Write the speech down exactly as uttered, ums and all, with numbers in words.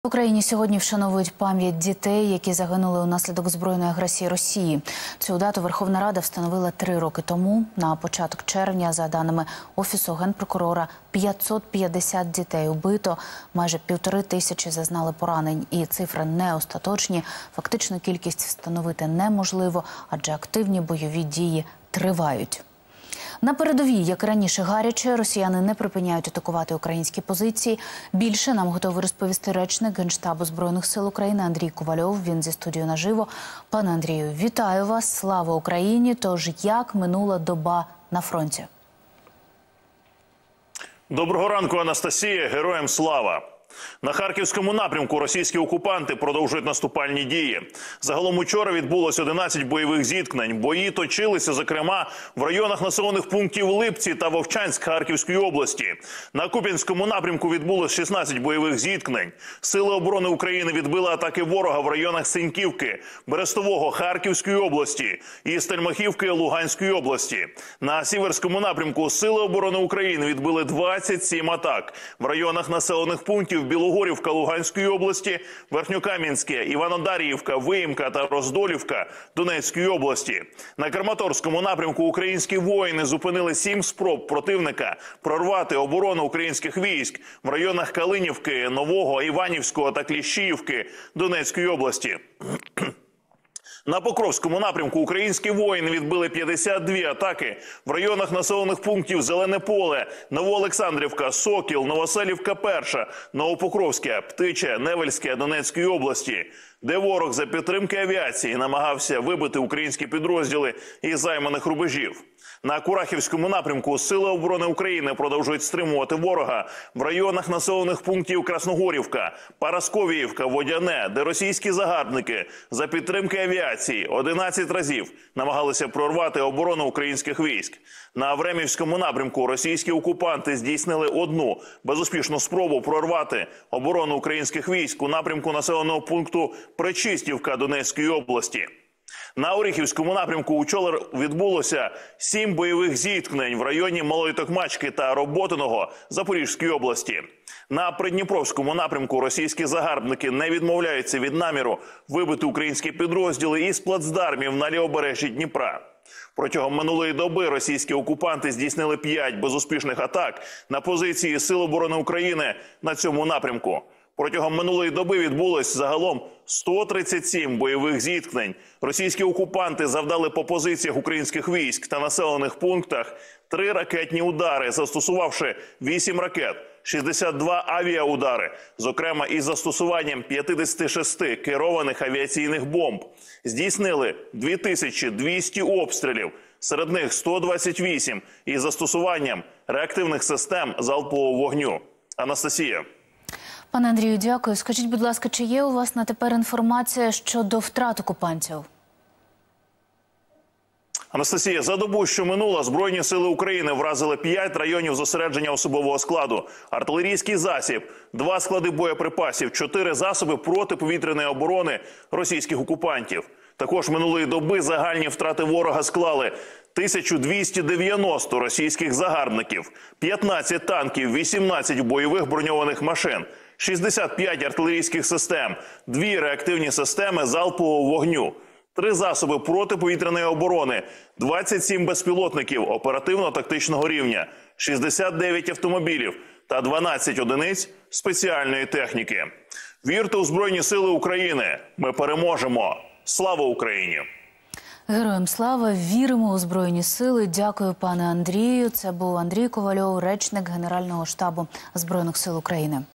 В Україні сьогодні вшановують пам'ять дітей, які загинули унаслідок збройної агресії Росії. Цю дату Верховна Рада встановила три роки тому. На початок червня, за даними Офісу Генпрокурора, п'ятсот п'ятдесят дітей убито, майже півтори тисячі зазнали поранень. І цифри не остаточні. Фактичну кількість встановити неможливо, адже активні бойові дії тривають. На передовій, як і раніше, гаряче, росіяни не припиняють атакувати українські позиції. Більше нам готовий розповісти речник Генштабу Збройних сил України Андрій Ковальов. Він зі студією наживо. Пане Андрію, вітаю вас. Слава Україні. Тож, як минула доба на фронті? Доброго ранку, Анастасія. Героям слава. На Харківському напрямку російські окупанти продовжують наступальні дії. Загалом учора відбулось одинадцять бойових зіткнень. Бої точилися, зокрема, в районах населених пунктів Липці та Вовчанськ Харківської області. На Куп'янському напрямку відбулось шістнадцять бойових зіткнень. Сили оборони України відбили атаки ворога в районах Синьківки, Берестового Харківської області і Стельмахівки Луганської області. На Сіверському напрямку Сили оборони України відбили двадцять сім атак в районах населених пунктів Білогорівка Луганської області, Верхньокам'янське, Іванодаріївка, Виїмка та Роздолівка Донецької області. На Краматорському напрямку українські воїни зупинили сім спроб противника прорвати оборону українських військ в районах Калинівки, Нового, Іванівського та Кліщіївки Донецької області. На Покровському напрямку українські воїни відбили п'ятдесят дві атаки в районах населених пунктів Зелене Поле, Новоолександрівка, Сокіл, Новоселівка Перша, Новопокровське, Птиче, Невельське Донецької області, де ворог за підтримки авіації намагався вибити українські підрозділи із займаних рубежів. На Курахівському напрямку Сили оборони України продовжують стримувати ворога в районах населених пунктів Красногорівка, Парасковіївка, Водяне, де російські загарбники за підтримки авіації одинадцять разів намагалися прорвати оборону українських військ. На Авремівському напрямку російські окупанти здійснили одну безуспішну спробу прорвати оборону українських військ у напрямку населеного пункту Пречистівка Донецької області. На Оріхівському напрямку учора відбулося сім бойових зіткнень в районі Малої Токмачки та Роботиного Запорізької області. На Придніпровському напрямку російські загарбники не відмовляються від наміру вибити українські підрозділи із плацдармів на лівобережжі Дніпра. Протягом минулої доби російські окупанти здійснили п'ять безуспішних атак на позиції Сил оборони України на цьому напрямку. Протягом минулої доби відбулось загалом сто тридцять сім бойових зіткнень. Російські окупанти завдали по позиціях українських військ та населених пунктах три ракетні удари, застосувавши вісім ракет, шістдесят два авіаудари, зокрема із застосуванням п'ятдесят шість керованих авіаційних бомб. Здійснили дві тисячі двісті обстрілів, серед них сто двадцять вісім із застосуванням реактивних систем залпового вогню. Анастасія. Пане Андрію, дякую. Скажіть, будь ласка, чи є у вас на тепер інформація щодо втрат окупантів? Анастасія, за добу, що минула, Збройні сили України вразили п'ять районів зосередження особового складу, артилерійський засіб, два склади боєприпасів, чотири засоби протиповітряної оборони російських окупантів. Також минулої доби загальні втрати ворога склали тисячу двісті дев'яносто російських загарбників, п'ятнадцять танків, вісімнадцять бойових броньованих машин, шістдесят п'ять артилерійських систем, дві реактивні системи залпового вогню, три засоби протиповітряної оборони, двадцять сім безпілотників оперативно-тактичного рівня, шістдесят дев'ять автомобілів та дванадцять одиниць спеціальної техніки. Вірте у Збройні сили України! Ми переможемо! Слава Україні! Героям слава! Віримо у Збройні сили. Дякую, пане Андрію. Це був Андрій Ковальов, речник Генерального штабу Збройних сил України.